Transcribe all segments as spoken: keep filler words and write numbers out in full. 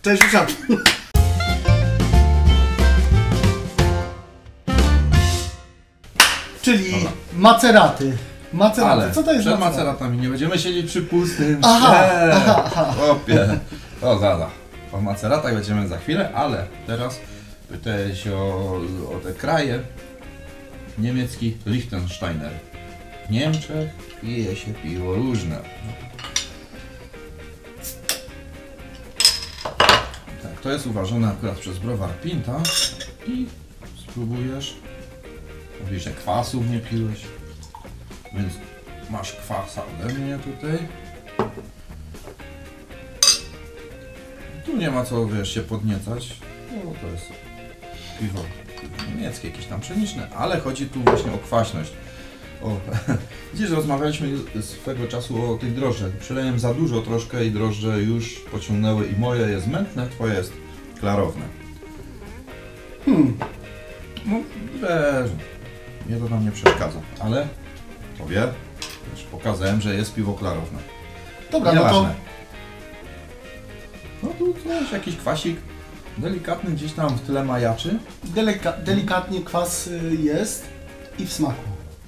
Cześć, Ryszard. Czyli Dobra. maceraty. Maceraty. Ale co to jest przed maceraty? maceratami nie będziemy siedzieć przy pustym. Aha, aha, aha. Opie. O, zada. O maceratach będziemy za chwilę, ale teraz pytałeś o, o te kraje. Niemiecki Liechtensteiner. W Niemczech pije się piwo różne. Tak, to jest uważane akurat przez browar Pinta i spróbujesz. Mówisz, że kwasów nie piłeś, więc masz kwasa ode mnie tutaj. Tu nie ma co, wiesz, się podniecać, no to jest piwo niemieckie, jakieś tam pszeniczne, ale chodzi tu właśnie o kwaśność. O, widzisz, rozmawialiśmy swego czasu o tych drożdżach. Przelałem za dużo troszkę i drożdże już pociągnęły i moje jest mętne, twoje jest klarowne. Hmm. No, wiesz, mnie to tam nie przeszkadza, ale tobie też pokazałem, że jest piwo klarowne. Dobra, no to... No tu coś, jakiś kwasik delikatny gdzieś tam w tle majaczy. Delika delikatnie kwas jest i w smaku.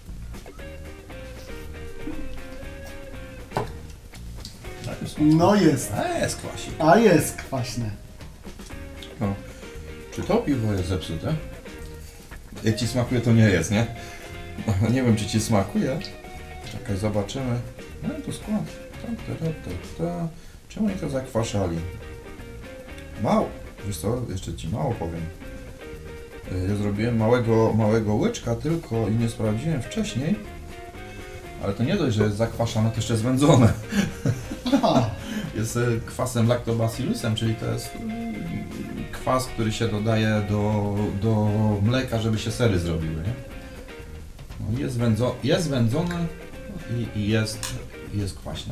No jest. A jest kwasik. A jest kwaśne. No. Czy to piwo jest zepsute? Jak ci smakuje, to nie jest, nie? No, nie wiem, czy ci smakuje. Czekaj, zobaczymy. No to skład. Ta, ta, ta, ta. Czemu oni to zakwaszali? Mało. Wiesz co, jeszcze ci mało powiem. Ja zrobiłem małego, małego łyczka tylko i nie sprawdziłem wcześniej. Ale to nie dość, że jest zakwaszane, to jeszcze jest wędzone. Aha. Jest kwasem lactobacillusem, czyli to jest kwas, który się dodaje do, do mleka, żeby się sery zrobiły, nie? No jest, wędzo, jest wędzone i, i jest, jest kwaśne.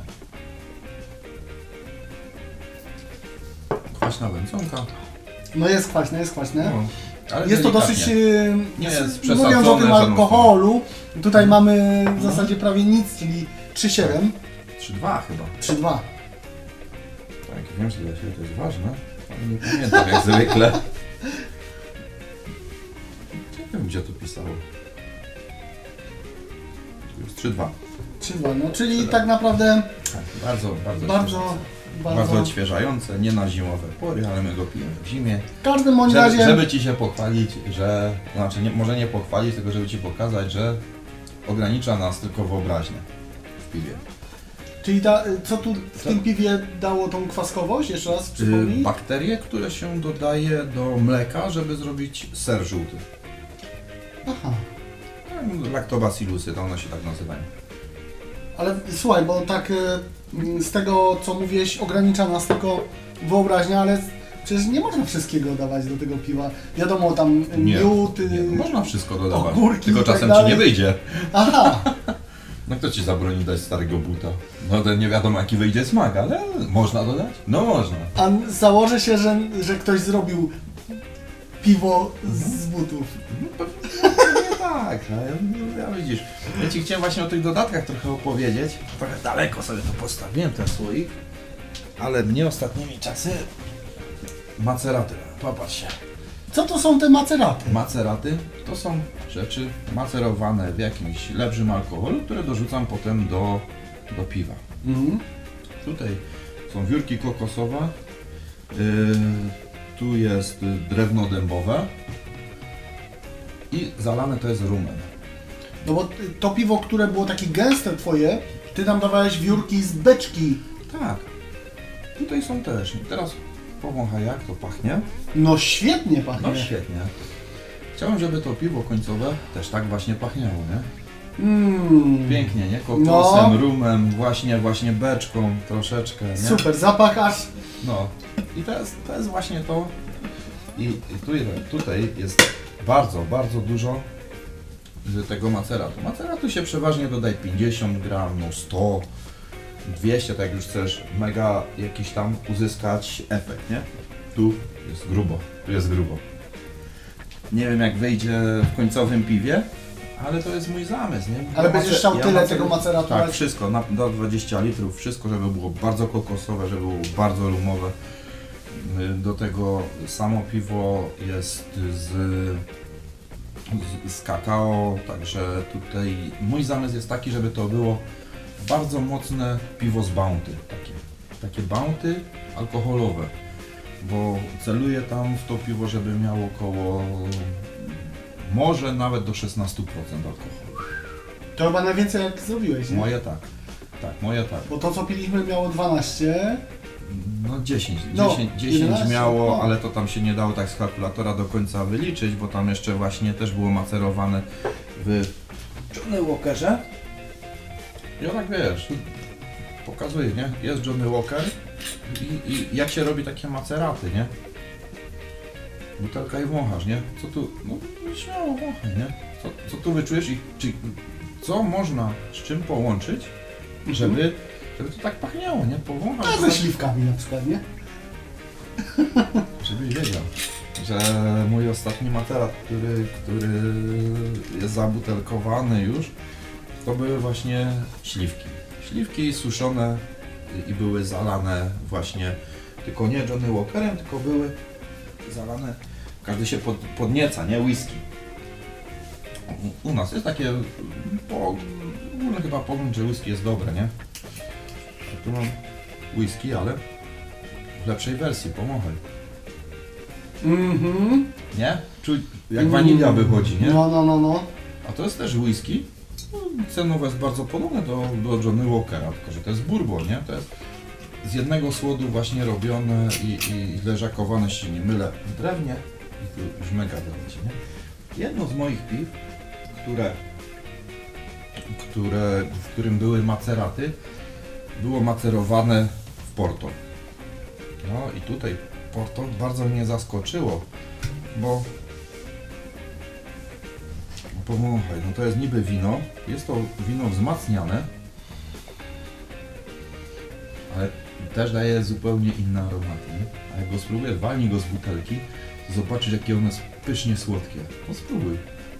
Kwaśna wędzonka. No jest kwaśne, jest kwaśne. No, ale jest to dosyć, nie jest mówiąc o tym alkoholu, tutaj hmm. mamy w zasadzie prawie nic, czyli trzy siedem. trzy dwa chyba. trzy dwa. Tak, wiem, że dla Ciebie to jest ważne, ale nie pamiętam jak zwykle. Nie wiem, gdzie to pisało. Tu jest trzy dwa. trzy dwa, no czyli tak naprawdę tak, bardzo, bardzo, bardzo, bardzo, bardzo odświeżające, nie na zimowe pory, ale my go pijemy w zimie. W każdym bądź żeby, razie... żeby Ci się pochwalić, że, znaczy nie, może nie pochwalić, tylko żeby Ci pokazać, że ogranicza nas tylko wyobraźnię w piwie. Czyli ta, co tu w tym piwie dało tą kwaskowość? Jeszcze raz przypomnij. Bakterie, które się dodaje do mleka, żeby zrobić ser żółty. Aha. Lactobacillusy, to one się tak nazywają. Ale słuchaj, bo tak z tego co mówiłeś, ogranicza nas tylko wyobraźnia, ale przecież nie można wszystkiego dawać do tego piwa. Wiadomo, tam miód, nie, nie, można wszystko dodawać, ogórki, tylko tak czasem dalej. Ci nie wyjdzie. Aha. No kto Ci zabroni dać starego buta? No to nie wiadomo jaki wyjdzie smak, ale można dodać? No można. A założę się, że, że ktoś zrobił piwo z butów. No pewnie tak, no, ja, ja widzisz. Ja Ci chciałem właśnie o tych dodatkach trochę opowiedzieć. Trochę daleko sobie to postawiłem, ten słoik. Ale mnie ostatnimi czasy maceraty, popatrz się. Co to są te maceraty? Maceraty to są rzeczy macerowane w jakimś lepszym alkoholu, które dorzucam potem do, do piwa. Mhm. Tutaj są wiórki kokosowe, yy, tu jest drewno dębowe i zalane to jest rumem. No bo to piwo, które było takie gęste twoje, ty tam dawałeś wiórki z beczki. Tak, tutaj są też. I teraz powąchaj jak to pachnie. No świetnie pachnie. No świetnie. Chciałem, żeby to piwo końcowe też tak właśnie pachniało, nie? Mm. Pięknie, nie? Kokosem, no. rumem, właśnie, właśnie beczką troszeczkę, nie? Super, zapach aż... No. I to jest, to jest właśnie to. I, i tutaj, tutaj jest bardzo, bardzo dużo tego maceratu. Maceratu się przeważnie dodaje pięćdziesiąt gram, no sto, dwieście, tak jak już chcesz mega jakiś tam uzyskać efekt, nie? Tu jest grubo, tu jest grubo. Nie wiem jak wyjdzie w końcowym piwie, ale to jest mój zamysł, nie? Ale będziesz chciał ja tyle macer... tego maceratu? Tak, wszystko, na, do dwudziestu litrów, wszystko, żeby było bardzo kokosowe, żeby było bardzo rumowe. Y, Do tego samo piwo jest z, z, z kakao, także tutaj mój zamysł jest taki, żeby to było bardzo mocne piwo z Bounty, takie, takie Bounty alkoholowe, bo celuję tam w to piwo, żeby miało około, może nawet do szesnaście procent alkoholu. To chyba najwięcej jak zrobiłeś, nie? Moje tak, tak, moje tak. Bo to co piliśmy miało dwanaście. No dziesięć, No, dziesięć, dziesięć jedenaście, miało, no. ale to tam się nie dało tak z kalkulatora do końca wyliczyć, bo tam jeszcze właśnie też było macerowane w Johnny Walkerze. I tak wiesz, pokazuje, nie? Jest Johnny Walker i, i jak się robi takie maceraty, nie? Butelka i wąchasz, nie? Co tu, no śmiało wąchaj, nie? Co, co tu wyczujesz i czy, co można z czym połączyć, żeby, żeby to tak pachniało, nie? Powąchać. A ze śliwkami na przykład, nie? Żebyś wiedział, że mój ostatni materat, który, który jest zabutelkowany już, to były właśnie śliwki. Śliwki suszone i były zalane właśnie, tylko nie Johnny Walkerem, tylko były zalane, każdy się pod, podnieca, nie? Whisky. U, u nas jest takie, po, ogólny chyba pogląd, że whisky jest dobre, nie? A tu mam whisky, ale w lepszej wersji, pomogę. Mhm. Nie? Czuć jak wanilia wychodzi, nie? No, no, no, no. A to jest też whisky. No, cenowo jest bardzo podobne do, do Johnny Walkera, tylko że to jest bourbon, nie? To jest z jednego słodu właśnie robione i, i leżakowane, jeśli nie mylę, w drewnie. I tu już mega drewnie, nie? Jedno z moich piw, które, które, w którym były maceraty, było macerowane w Porto. No i tutaj Porto bardzo mnie zaskoczyło, bo powąchaj, no to jest niby wino, jest to wino wzmacniane, ale też daje zupełnie inne aromaty, nie? A jak go spróbuję, walnij go z butelki, to zobaczysz jakie one jest pysznie słodkie. No spróbuj.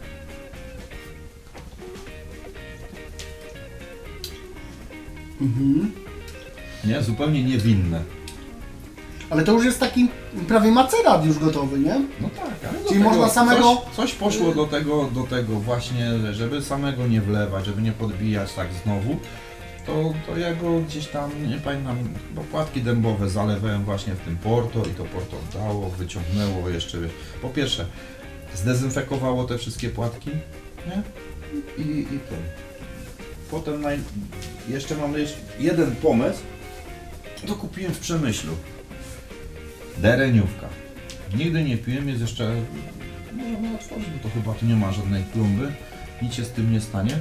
Mhm. Nie? Zupełnie niewinne. Ale to już jest taki prawie macerat już gotowy, nie? No tak, ale do Czyli tego można samego- Coś, coś poszło do tego, do tego właśnie, żeby samego nie wlewać, żeby nie podbijać tak znowu. To, to ja go gdzieś tam, nie pamiętam, bo płatki dębowe zalewałem właśnie w tym Porto i to Porto dało, wyciągnęło jeszcze, wiesz, po pierwsze zdezynfekowało te wszystkie płatki, nie? I, i ten. Potem naj... jeszcze mam jeszcze jeden pomysł, to kupiłem w Przemyślu. Dereniówka. Nigdy nie piłem, jest jeszcze... Można otworzyć, bo to chyba tu nie ma żadnej plomby. Nic się z tym nie stanie.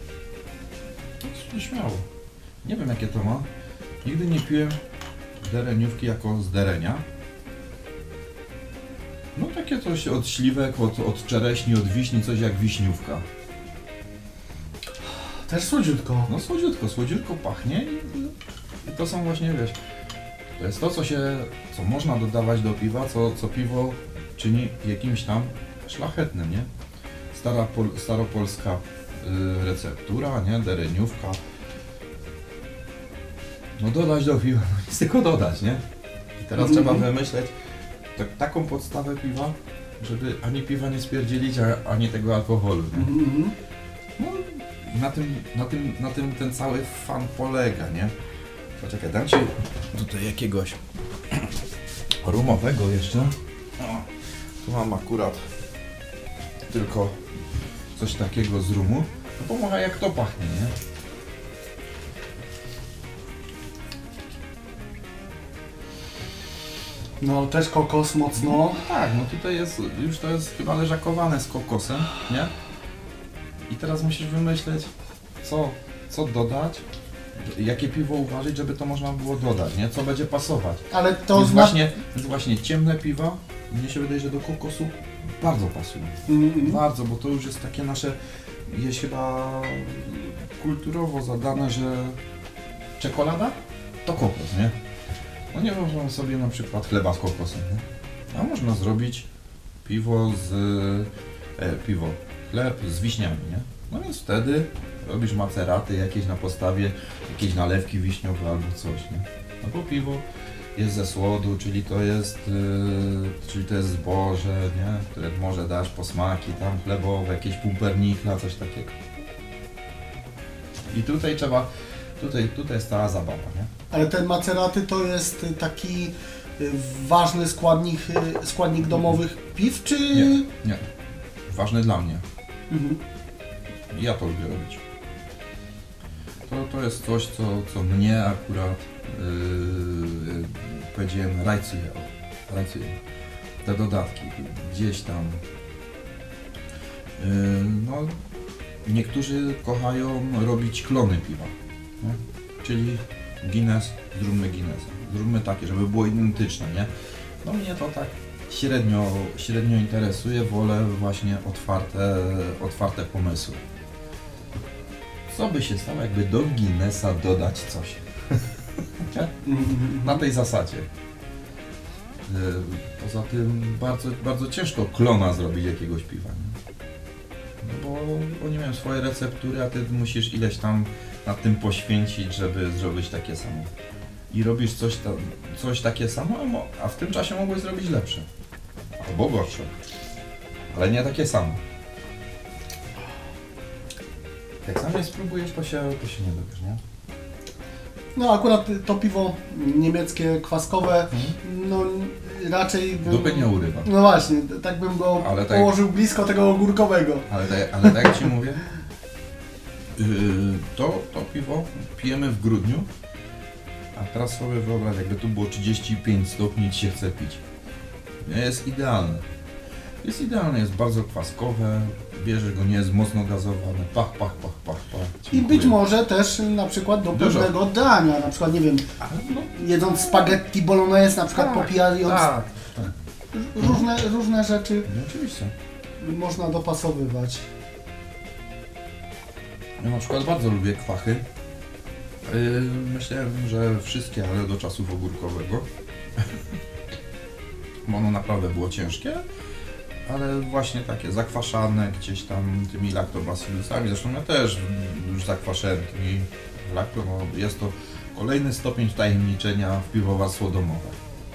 To śmiało. Nie wiem jakie to ma. Nigdy nie piłem dereniówki jako z derenia. No takie coś od śliwek, od, od czereśni, od wiśni, coś jak wiśniówka. Też słodziutko. No słodziutko, słodziutko pachnie i, i to są właśnie, wiesz, to jest to, co się, co można dodawać do piwa, co, co piwo czyni jakimś tam szlachetnym, nie? Stara pol, staropolska y, receptura, nie? Dereniówka. No dodać do piwa, no nic tylko dodać, nie? I teraz Mhm. trzeba wymyśleć tak, taką podstawę piwa, żeby ani piwa nie spierdzielić, a, ani tego alkoholu, nie? Mhm. No, na tym, na tym, na tym ten cały fan polega, nie? Poczekaj, dam Ci tutaj jakiegoś rumowego jeszcze. O, tu mam akurat tylko coś takiego z rumu. To pomaga jak to pachnie, nie? No też kokos mocno. Tak, no tutaj jest, już to jest chyba leżakowane z kokosem, nie? I teraz musisz wymyśleć, co, co dodać, jakie piwo uważać, żeby to można było dodać, nie? Co będzie pasować. Ale to Więc zna... właśnie, więc właśnie ciemne piwa, mnie się wydaje, że do kokosu bardzo pasują. Mhm. Bardzo, bo to już jest takie nasze, jest chyba kulturowo zadane, że czekolada to kokos, nie? No nie można sobie na przykład chleba z kokosem, nie? A można zrobić piwo z, e, piwo, chleb z wiśniami, nie? No więc wtedy robisz maceraty jakieś na podstawie, jakieś nalewki wiśniowe albo coś, nie? No bo piwo jest ze słodu, czyli to jest, yy, czyli to jest zboże, nie? Które może dać posmaki tam chlebowe, jakieś pumpernikla, coś takiego. I tutaj trzeba, tutaj, tutaj jest cała zabawa, nie? Ale te maceraty to jest taki y, ważny składnik, y, składnik domowych piw, czy... Nie, nie. Ważny dla mnie. Mhm. Ja to lubię robić. To, to jest coś, co, co mnie akurat yy, powiedziałem, rajcuje, o, rajcuje. Te dodatki gdzieś tam. Yy, no, niektórzy kochają robić klony piwa, nie? Czyli Guinness, zróbmy Guinnessa. Zróbmy takie, żeby było identyczne, nie? No mnie to tak średnio, średnio interesuje, wolę właśnie otwarte, otwarte pomysły. Co by się stało, jakby do Guinnessa dodać coś? Na tej zasadzie. Yy, Poza tym bardzo, bardzo ciężko klona zrobić jakiegoś piwa, nie? No bo oni mają swoje receptury, a ty musisz ileś tam nad tym poświęcić, żeby zrobić takie samo. I robisz coś, tam, coś takie samo, a, mo- a w tym czasie mogłeś zrobić lepsze. Albo gorsze. Ale nie takie samo. Jak sam je spróbujesz, to się, to się nie dowiesz, nie? No akurat to piwo niemieckie, kwaskowe, no raczej bym... Dupy nie urywa. No właśnie, tak bym go Ale tak- położył blisko tego ogórkowego. Ale, tak- ale tak jak Ci mówię, yy, to, to piwo pijemy w grudniu, a teraz sobie wyobraź, jakby tu było trzydzieści pięć stopni i Ci się chce pić. Jest idealne. Jest idealne, jest bardzo kwaskowe, bierzesz go, nie jest mocno gazowane, pach, pach, pach, pach, pach. I być może też na przykład do Dużo. pewnego dania, na przykład nie wiem, Ale no, jedząc spaghetti bolognese, na przykład popijając tak, tak. różne, różne rzeczy No, oczywiście. można dopasowywać. Ja na przykład bardzo lubię kwachy. Yy, myślałem, że wszystkie, ale do czasów ogórkowego. Bo ono naprawdę było ciężkie, ale właśnie takie zakwaszane gdzieś tam tymi laktobacillusami. Zresztą ja też już zakwaszałem tymi lakto, no jest to kolejny stopień wtajemniczenia w piwowarstwo domowe.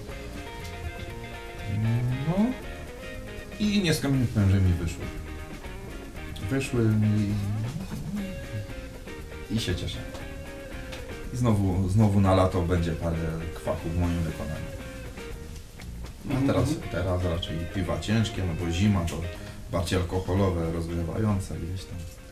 No i nie skamieniłem, że mi wyszły. Wyszły mi i się cieszę. I znowu, znowu na lato będzie parę kwachów w moim wykonaniu. A teraz, teraz raczej piwa ciężkie, no bo zima to bardziej alkoholowe, rozgrywające gdzieś tam.